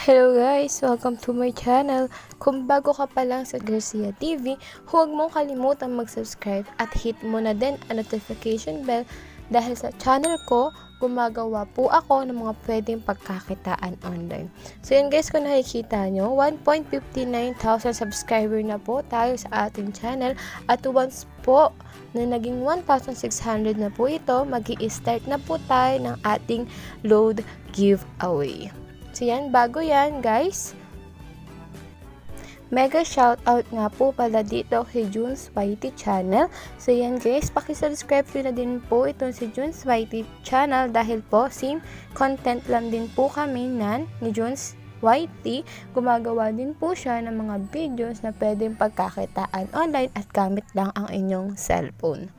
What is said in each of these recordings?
Hello guys! Welcome to my channel. Kung bago ka pa lang sa Garcia TV, huwag mong kalimutang mag-subscribe at hit mo na din ang notification bell dahil sa channel ko, gumagawa po ako ng mga pwedeng pagkakitaan online. So yun guys, kung nakikita nyo, 1.59,000 subscriber na po tayo sa ating channel at once po na naging 1,600 na po ito, magi-start na po tayo ng ating load giveaway. So yan, bago yan guys, mega shoutout nga po pala dito kay June's Whitey channel. So yan guys, pakisubscribe nyo na din po itong si June's Whitey channel dahil po same content lang din po kami ni June's Whitey. Gumagawa din po siya ng mga videos na pwedeng pagkakitaan online at gamit lang ang inyong cellphone.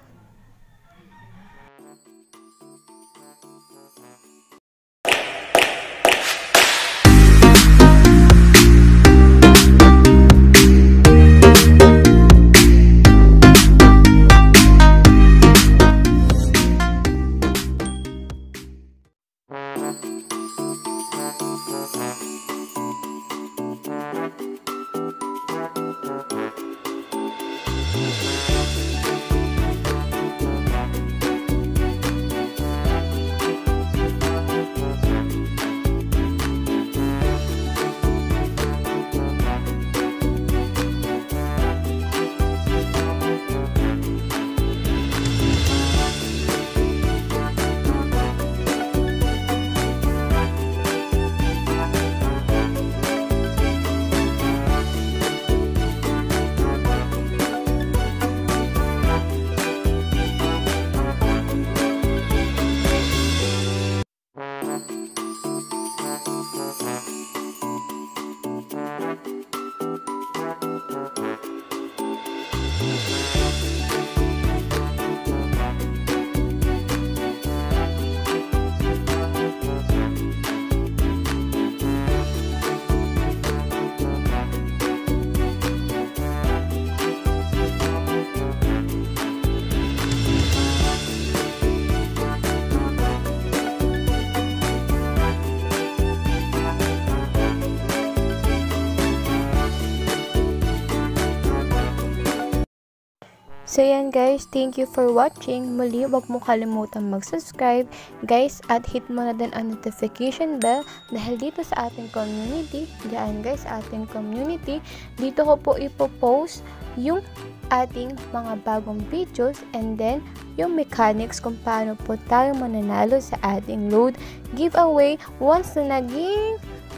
So yan guys, thank you for watching. Muli, huwag mo kalimutan mag-subscribe guys at hit mo na din ang notification bell dahil dito sa ating community, diyan guys ating community, dito ko po ipopost yung ating mga bagong videos and then yung mechanics kung paano po tayo mananalo sa ating load giveaway once na naging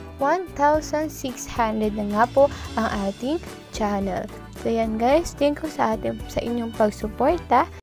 1,600 na nga po ang ating channel. So yan guys, thank you sa inyong pagsuporta.